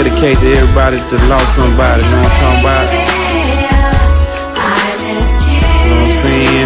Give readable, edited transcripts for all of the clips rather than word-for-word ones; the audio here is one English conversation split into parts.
dedicate to everybody that lost somebody, know what I'm talking about? You know what I'm saying?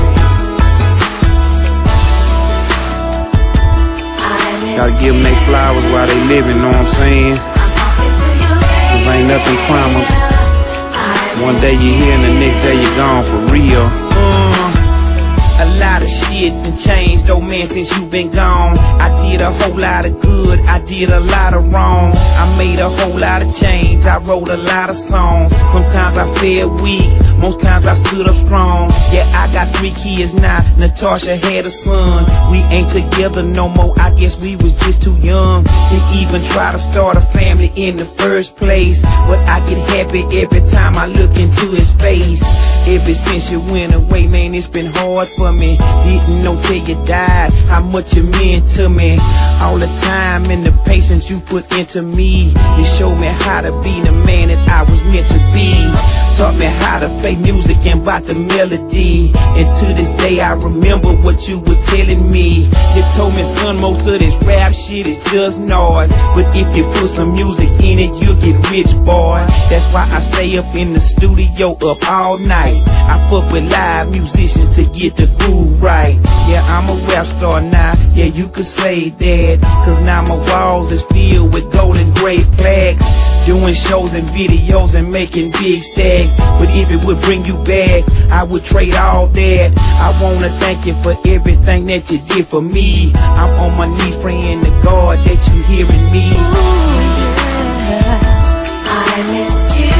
Gotta give them their flowers while they living, know what I'm saying? Cause ain't nothing promised. One day you here and the next day you gone for real. A lot of shit done changed, oh man, since you been gone. I did a whole lot of good, I did a lot of wrong. I made a whole lot of change, I wrote a lot of songs. Sometimes I felt weak, most times I stood up strong. Yeah, I got 3 kids now, Natasha had a son. We ain't together no more, I guess we was just too young to even try to start a family in the first place. But I get happy every time I look into his face. Ever since you went away, man, it's been hard for me. Didn't know till you died how much you meant to me. All the time and the patience you put into me, you showed me how to be the man that I was meant to be. Taught me how to play music and bought the melody. And to this day I remember what you was telling me. You told me, son, most of this rap shit is just noise, but if you put some music in it, you'll get rich, boy. That's why I stay up in the studio up all night. I fuck with live musicians to get the groove right. Yeah, I'm a rap star now, yeah, you could say that. Cause now my walls is filled with gold and gray plaques. Doing shows and videos and making big stacks. But if it would bring you back, I would trade all that. I wanna thank you for everything that you did for me. I'm on my knees praying to God that you hearing me. Ooh, yeah. I miss you.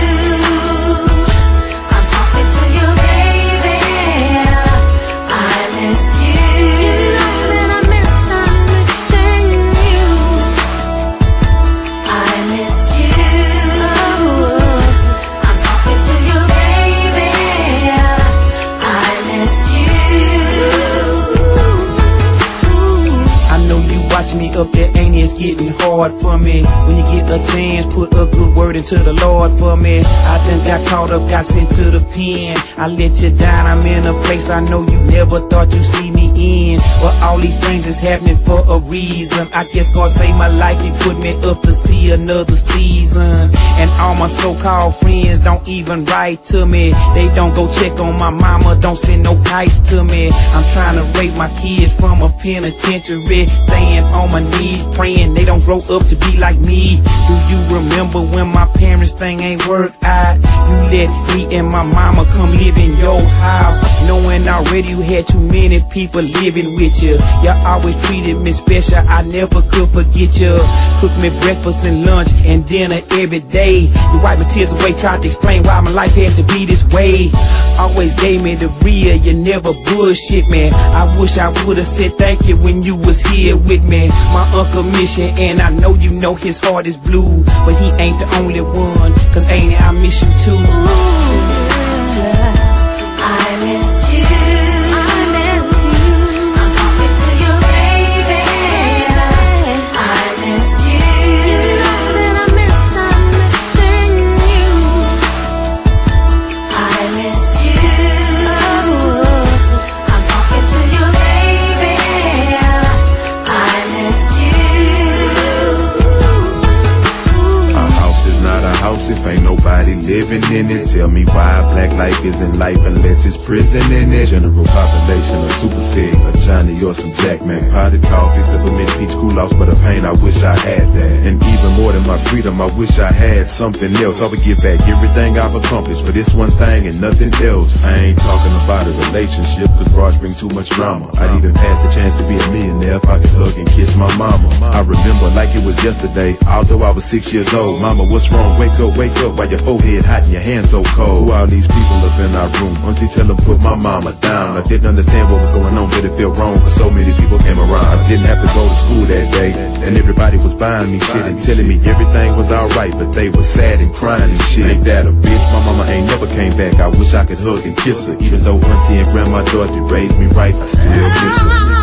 Me up there, ain't it's getting hard for me. When you get a chance, put a good word into the Lord for me. I done got caught up, got sent to the pen. I let you down, I'm in a place I know you never thought you'd see me in. But all these things is happening for a reason. I guess God saved my life, He put me up to see another season. And all my so-called friends don't even write to me. They don't go check on my mama, don't send no kites to me. I'm trying to raise my kids from a penitentiary, staying on my knees praying they don't grow up to be like me. Do you remember when my parents' thing ain't worked out? You let me and my mama come live in your house, knowing already you had too many people living with you. You always treated me special, I never could forget you. Cooked me breakfast and lunch and dinner every day. You wiped my tears away, tried to explain why my life had to be this way. Always gave me the real, you never bullshit me. I wish I would've said thank you when you was here with me. My Uncle Mission, and I know you know his heart is blue, but he ain't the only one, cause ain't it, I miss you too. Ooh, yeah. I miss you. I miss you. I'm talking to you, baby. I miss you. You know that I miss missing you. I miss you. I'm talking to you, baby. I miss you. A house is not a house if ain't nobody living in it. Tell me why black life isn't life unless it's prison in it. General population, a super sig, a Johnny or some Jack Mac. Potted coffee, peppermint, peach, cool-offs, but a pain, I wish I had that. And even more than my freedom, I wish I had something else. I would give back everything I've accomplished for this one thing and nothing else. I ain't talking about a relationship, cause bras bring too much drama. I'd even pass the chance to be a millionaire if I could hug and kiss my mama. I remember like it was yesterday, although I was 6 years old. Mama, what's wrong? Wake up, while your forehead hot and your hands so cold. Who all these people up in our room? Auntie tell them put my mama down. I didn't understand what was going on, but it felt wrong, cause so many people came around. I didn't have to go to school that day, and everybody was buying me shit and telling me everything was alright, but they were sad and crying and shit. Ain't that a bitch? My mama ain't never came back. I wish I could hug and kiss her, even though auntie and grandma thought they raised me right, I still miss her.